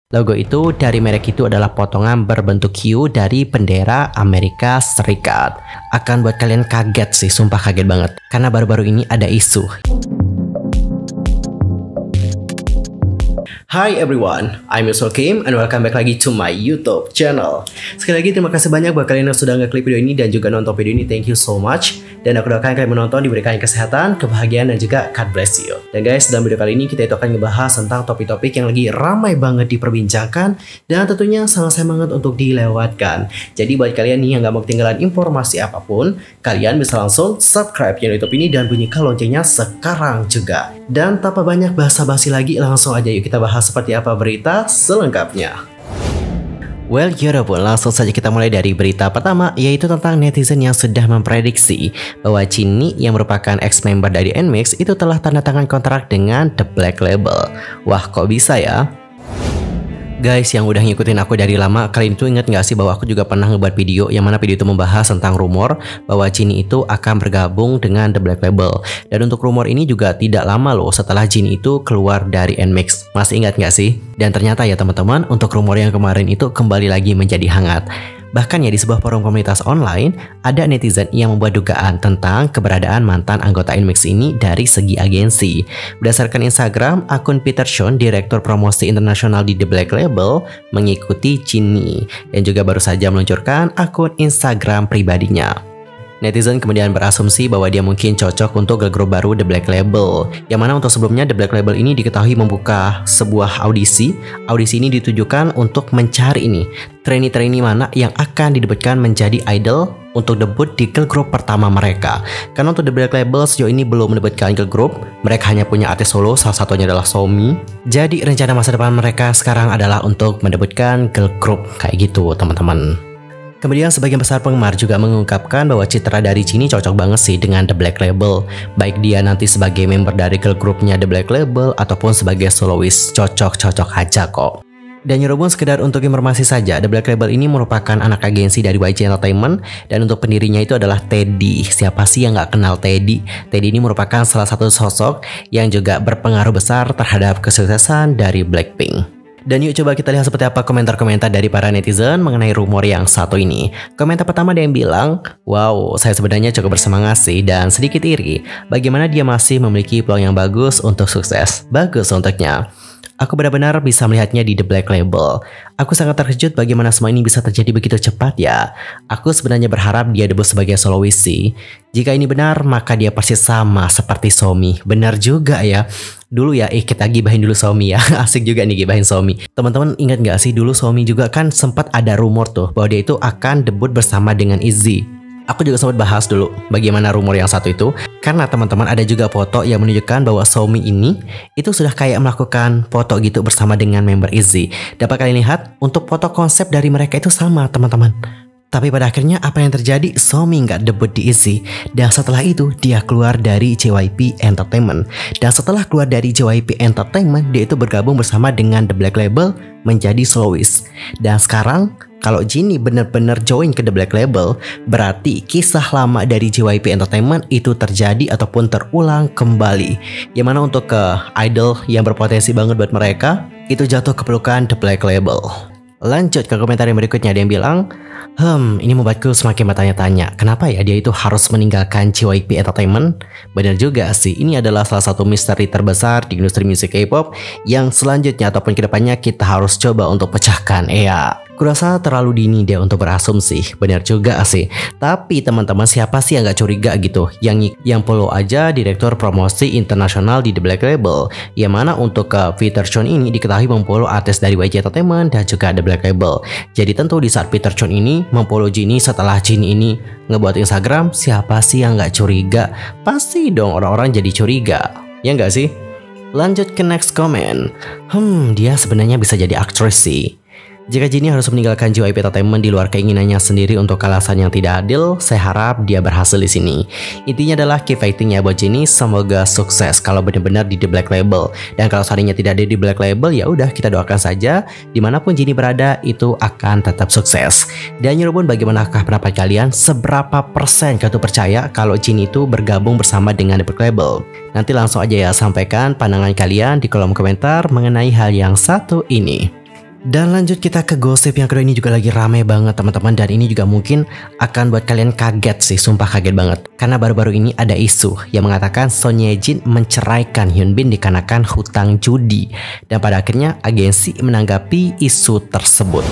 Logo itu dari merek itu adalah potongan berbentuk Q dari bendera Amerika Serikat. Akan buat kalian kaget sih, sumpah kaget banget. Karena baru-baru ini ada isu. Hi everyone, I'm Yusuf Kim and welcome back lagi to my YouTube channel. Sekali lagi terima kasih banyak buat kalian yang sudah ngeklik video ini dan juga nonton video ini. Thank you so much. Dan aku doakan kalian menonton diberikan kesehatan, kebahagiaan, dan juga God bless you. Dan guys, dalam video kali ini kita itu akan ngebahas tentang topik-topik yang lagi ramai banget diperbincangkan dan tentunya sangat sayang banget untuk dilewatkan. Jadi buat kalian nih yang gak mau ketinggalan informasi apapun, kalian bisa langsung subscribe channel YouTube ini dan bunyikan loncengnya sekarang juga. Dan tanpa banyak basa-basi lagi, langsung aja yuk kita bahas seperti apa berita selengkapnya. Well, yaudah, langsung saja kita mulai dari berita pertama, yaitu tentang netizen yang sudah memprediksi bahwa Jinni yang merupakan ex-member dari NMIXX itu telah tanda tangan kontrak dengan The Black Label. Wah, kok bisa ya? Guys yang udah ngikutin aku dari lama, kalian itu ingat gak sih bahwa aku juga pernah ngebuat video yang mana video itu membahas tentang rumor bahwa Jinni itu akan bergabung dengan The Black Label. Dan untuk rumor ini juga tidak lama loh setelah Jinni itu keluar dari NMIXX. Masih ingat gak sih? Dan ternyata ya teman-teman, untuk rumor yang kemarin itu kembali lagi menjadi hangat. Bahkan ya di sebuah forum komunitas online, ada netizen yang membuat dugaan tentang keberadaan mantan anggota NMIXX ini dari segi agensi. Berdasarkan Instagram, akun Peter Sean, direktur promosi internasional di The Black Label, mengikuti Jinni dan juga baru saja meluncurkan akun Instagram pribadinya. Netizen kemudian berasumsi bahwa dia mungkin cocok untuk girl group baru The Black Label. Yang mana untuk sebelumnya The Black Label ini diketahui membuka sebuah audisi. Audisi ini ditujukan untuk mencari trainee-trainee mana yang akan didebutkan menjadi idol untuk debut di girl group pertama mereka. Karena untuk The Black Label sejauh ini belum mendebutkan girl group, mereka hanya punya artis solo, salah satunya adalah Somi. Jadi rencana masa depan mereka sekarang adalah untuk mendebutkan girl group kayak gitu teman-teman. Kemudian sebagian besar penggemar juga mengungkapkan bahwa citra dari Jinni cocok banget sih dengan The Black Label. Baik dia nanti sebagai member dari girl groupnya The Black Label ataupun sebagai soloist, cocok-cocok aja kok. Dan nyerobong sekedar untuk informasi saja, The Black Label ini merupakan anak agensi dari YG Entertainment dan untuk pendirinya itu adalah Teddy. Siapa sih yang nggak kenal Teddy? Teddy ini merupakan salah satu sosok yang juga berpengaruh besar terhadap kesuksesan dari Blackpink. Dan yuk coba kita lihat seperti apa komentar-komentar dari para netizen mengenai rumor yang satu ini. Komentar pertama ada yang bilang, wow, saya sebenarnya cukup bersemangat sih dan sedikit iri. Bagaimana dia masih memiliki peluang yang bagus untuk sukses. Bagus untuknya. Aku benar-benar bisa melihatnya di The Black Label. Aku sangat terkejut bagaimana semua ini bisa terjadi begitu cepat ya. Aku sebenarnya berharap dia debut sebagai soloist sih. Jika ini benar, maka dia pasti sama seperti Somi. Benar juga ya. Dulu ya, kita gibahin dulu Somi ya. Asik juga nih gibahin Somi. Teman-teman ingat gak sih dulu Somi juga kan sempat ada rumor tuh bahwa dia itu akan debut bersama dengan ITZY. Aku juga sempat bahas dulu bagaimana rumor yang satu itu. Karena teman-teman ada juga foto yang menunjukkan bahwa Somi ini itu sudah kayak melakukan foto gitu bersama dengan member ITZY. Dapat kalian lihat untuk foto konsep dari mereka itu sama teman-teman. Tapi pada akhirnya apa yang terjadi? Somi nggak debut di ITZY. Dan setelah itu dia keluar dari JYP Entertainment. Dan setelah keluar dari JYP Entertainment, dia itu bergabung bersama dengan The Black Label menjadi soloist. Dan sekarang kalau Jinni benar-benar join ke The Black Label, berarti kisah lama dari JYP Entertainment itu terjadi ataupun terulang kembali. Yang mana untuk ke idol yang berpotensi banget buat mereka, itu jatuh ke pelukan The Black Label. Lanjut ke komentar yang berikutnya, ada yang bilang, ini membuatku semakin bertanya-tanya, kenapa ya dia itu harus meninggalkan JYP Entertainment? Benar juga sih, ini adalah salah satu misteri terbesar di industri musik K-pop yang selanjutnya ataupun kedepannya kita harus coba untuk pecahkan. Kurasa terlalu dini deh untuk berasumsi. Benar juga sih. Tapi teman-teman, siapa sih yang gak curiga gitu yang follow aja direktur promosi internasional di The Black Label, yang mana untuk ke Peter Sean ini diketahui memfollow artis dari YG Entertainment dan juga The Black Label. Jadi tentu di saat Peter Sean ini memfollow Jinni setelah Jinni ini ngebuat Instagram, siapa sih yang gak curiga? Pasti dong orang-orang jadi curiga, ya gak sih? Lanjut ke next comment. Dia sebenarnya bisa jadi aktris sih. Jika Jinni harus meninggalkan JYP Entertainment di luar keinginannya sendiri untuk alasan yang tidak adil, saya harap dia berhasil di sini. Intinya adalah keep fighting ya buat Jinni, semoga sukses kalau benar-benar di The Black Label. Dan kalau seandainya tidak ada di Black Label, ya udah kita doakan saja dimanapun Jinni berada itu akan tetap sukses. Dan nyurubun, bagaimanakah pendapat kalian? Seberapa persen kalian percaya kalau Jinni itu bergabung bersama dengan The Black Label? Nanti langsung aja ya sampaikan pandangan kalian di kolom komentar mengenai hal yang satu ini. Dan lanjut kita ke gosip yang kedua, ini juga lagi rame banget teman-teman, dan ini juga mungkin akan buat kalian kaget sih, sumpah kaget banget. Karena baru-baru ini ada isu yang mengatakan Son Ye Jin menceraikan Hyun Bin dikarenakan hutang judi, dan pada akhirnya agensi menanggapi isu tersebut.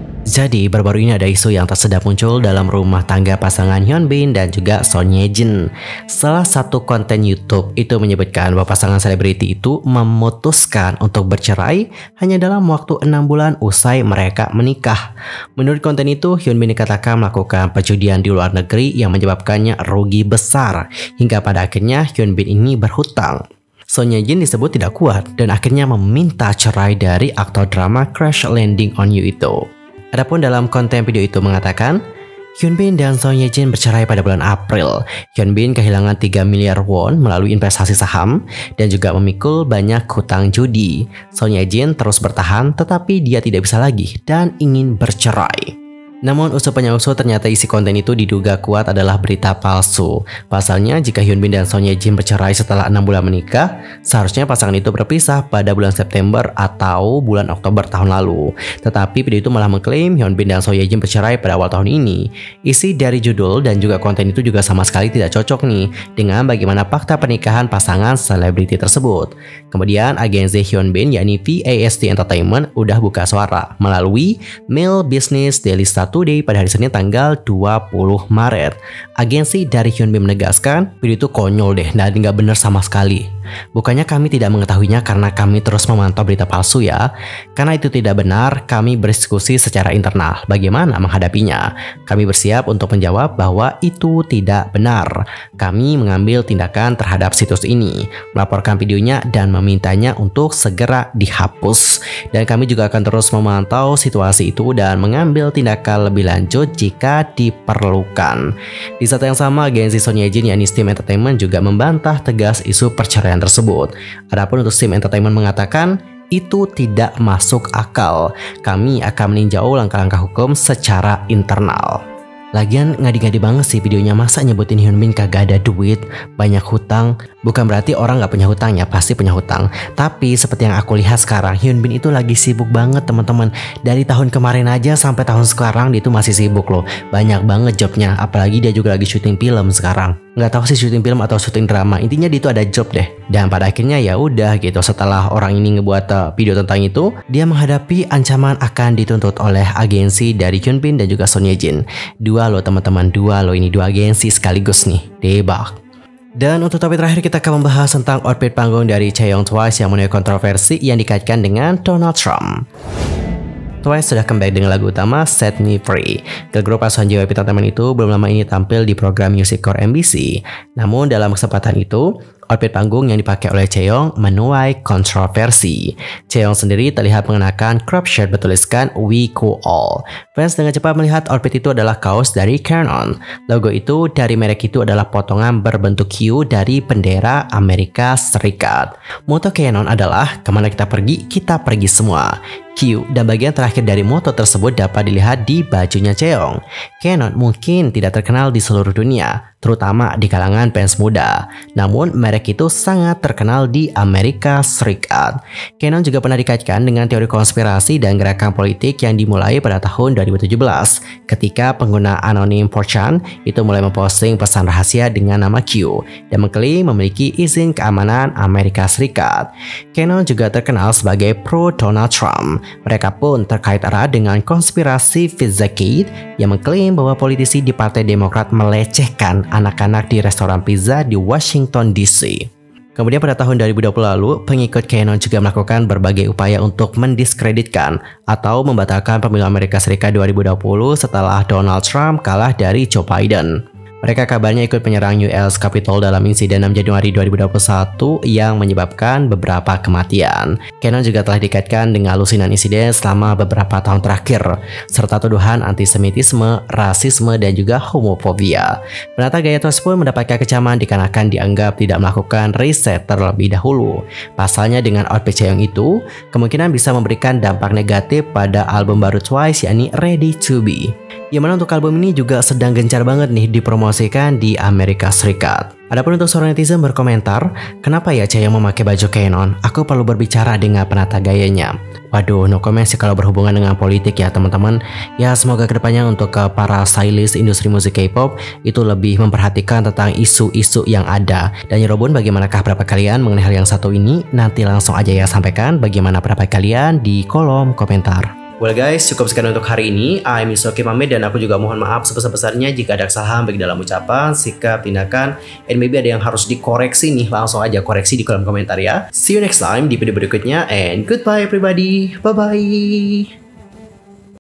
Jadi baru-baru ini ada isu yang tak sedap muncul dalam rumah tangga pasangan Hyun Bin dan juga Son Ye Jin. Salah satu konten YouTube itu menyebutkan bahwa pasangan selebriti itu memutuskan untuk bercerai hanya dalam waktu 6 bulan usai mereka menikah. Menurut konten itu, Hyun Bin dikatakan melakukan perjudian di luar negeri yang menyebabkannya rugi besar, hingga pada akhirnya Hyun Bin ini berhutang. Son Ye Jin disebut tidak kuat dan akhirnya meminta cerai dari aktor drama Crash Landing on You itu. Adapun dalam konten video itu mengatakan, Hyun Bin dan Son Ye Jin bercerai pada bulan April. Hyun Bin kehilangan 3 miliar won melalui investasi saham dan juga memikul banyak hutang judi. Son Ye Jin terus bertahan tetapi dia tidak bisa lagi dan ingin bercerai. Namun usut penyusul ternyata isi konten itu diduga kuat adalah berita palsu. Pasalnya jika Hyun Bin dan Son Ye Jin bercerai setelah 6 bulan menikah, seharusnya pasangan itu berpisah pada bulan September atau bulan Oktober tahun lalu. Tetapi video itu malah mengklaim Hyun Bin dan Son Ye Jin bercerai pada awal tahun ini. Isi dari judul dan juga konten itu juga sama sekali tidak cocok nih dengan bagaimana fakta pernikahan pasangan selebriti tersebut. Kemudian agensi Hyun Bin yakni VAST Entertainment udah buka suara melalui Mail Business Daily Today pada hari Senin tanggal 20 Maret. Agensi dari Hyun Bin menegaskan video itu konyol deh dan nggak benar sama sekali. Bukannya kami tidak mengetahuinya karena kami terus memantau berita palsu ya. Karena itu tidak benar, kami berdiskusi secara internal bagaimana menghadapinya. Kami bersiap untuk menjawab bahwa itu tidak benar. Kami mengambil tindakan terhadap situs ini, melaporkan videonya dan memintanya untuk segera dihapus. Dan kami juga akan terus memantau situasi itu dan mengambil tindakan lebih lanjut jika diperlukan. Di saat yang sama, agensi Son Ye Jin yakni Steam Entertainment juga membantah tegas isu perceraian tersebut. Adapun untuk Steam Entertainment mengatakan itu tidak masuk akal. Kami akan meninjau langkah-langkah hukum secara internal. Lagian ngadi-ngadi banget sih videonya, masa nyebutin Hyun Bin kagak ada duit, banyak hutang. Bukan berarti orang nggak punya hutang ya, pasti punya hutang. Tapi seperti yang aku lihat sekarang, Hyun Bin itu lagi sibuk banget teman-teman. Dari tahun kemarin aja sampai tahun sekarang dia itu masih sibuk loh. Banyak banget jobnya, apalagi dia juga lagi syuting film sekarang. Nggak tahu sih syuting film atau syuting drama, intinya dia itu ada job deh. Dan pada akhirnya ya udah gitu, setelah orang ini ngebuat video tentang itu, dia menghadapi ancaman akan dituntut oleh agensi dari Hyun Bin dan juga Son Ye Jin. Dua loh teman-teman, dua loh, ini dua agensi sekaligus nih, debak. Dan untuk topik terakhir kita akan membahas tentang outfit panggung dari Chaeyoung Twice yang menuai kontroversi yang dikaitkan dengan Donald Trump. Twice sudah comeback dengan lagu utama Set Me Free. Girl group asuhan JYP Entertainment itu belum lama ini tampil di program Music Core MBC. Namun dalam kesempatan itu, outfit panggung yang dipakai oleh Chaeyoung menuai kontroversi. Chaeyoung sendiri terlihat mengenakan crop shirt bertuliskan We Cool All. Fans dengan cepat melihat outfit itu adalah kaos dari Canon. Logo itu dari merek itu adalah potongan berbentuk Q dari bendera Amerika Serikat. Moto Canon adalah kemana kita pergi semua. Q dan bagian terakhir dari moto tersebut dapat dilihat di bajunya Chaeyoung. Canon mungkin tidak terkenal di seluruh dunia, terutama di kalangan fans muda. Namun merek itu sangat terkenal di Amerika Serikat. Canon juga pernah dikaitkan dengan teori konspirasi dan gerakan politik yang dimulai pada tahun 2017 ketika pengguna anonim 4chan itu mulai memposting pesan rahasia dengan nama Q dan mengklaim memiliki izin keamanan Amerika Serikat. Canon juga terkenal sebagai pro Donald Trump. Mereka pun terkait erat dengan konspirasi Pizzagate yang mengklaim bahwa politisi di Partai Demokrat melecehkan anak-anak di restoran pizza di Washington DC. Kemudian pada tahun 2020 lalu, pengikut Canon juga melakukan berbagai upaya untuk mendiskreditkan atau membatalkan pemilu Amerika Serikat 2020 setelah Donald Trump kalah dari Joe Biden. Mereka kabarnya ikut menyerang US Capitol dalam insiden 6 Januari 2021 yang menyebabkan beberapa kematian. Canon juga telah dikaitkan dengan halusinan insiden selama beberapa tahun terakhir, serta tuduhan antisemitisme, rasisme, dan juga homofobia. Penata gaya tersebut mendapatkan kecaman dikarenakan dianggap tidak melakukan riset terlebih dahulu. Pasalnya dengan outfit Chaeyoung itu, kemungkinan bisa memberikan dampak negatif pada album baru Twice yakni Ready to Be. Yang mana untuk album ini juga sedang gencar banget nih dipromosikan di Amerika Serikat. Adapun untuk seorang netizen berkomentar, kenapa ya Chaeyoung memakai baju Canon? Aku perlu berbicara dengan penata gayanya. Waduh, no comment sih kalau berhubungan dengan politik ya teman-teman. Ya semoga kedepannya untuk para stylist industri musik K-pop itu lebih memperhatikan tentang isu-isu yang ada. Dan Yorobun, bagaimanakah pendapat kalian mengenai hal yang satu ini? Nanti langsung aja ya sampaikan bagaimana pendapat kalian di kolom komentar. Well guys, cukup sekian untuk hari ini. I'm Yusoki pamit dan aku juga mohon maaf sebesar-besarnya jika ada kesalahan baik dalam ucapan, sikap, tindakan, and maybe ada yang harus dikoreksi nih. Langsung aja koreksi di kolom komentar ya. See you next time di video berikutnya and goodbye everybody. Bye-bye.